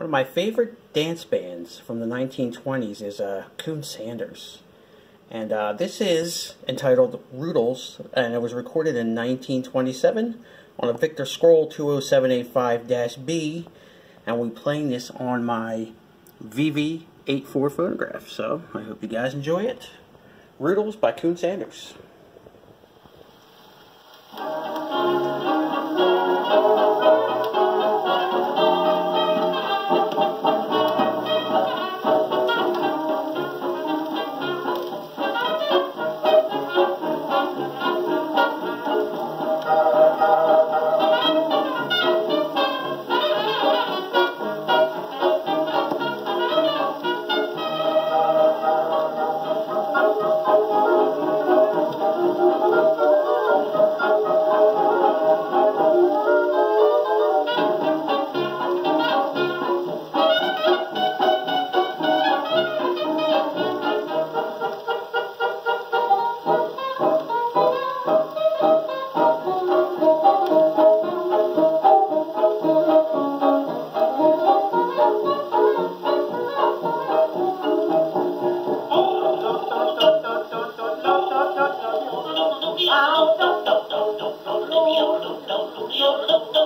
One of my favorite dance bands from the 1920s is Coon Sanders. And this is entitled Rudels, and it was recorded in 1927 on a Victor Scroll 20785-B, and we're playing this on my VV84 phonograph. So I hope you guys enjoy it. Rudels by Coon Sanders. Oh,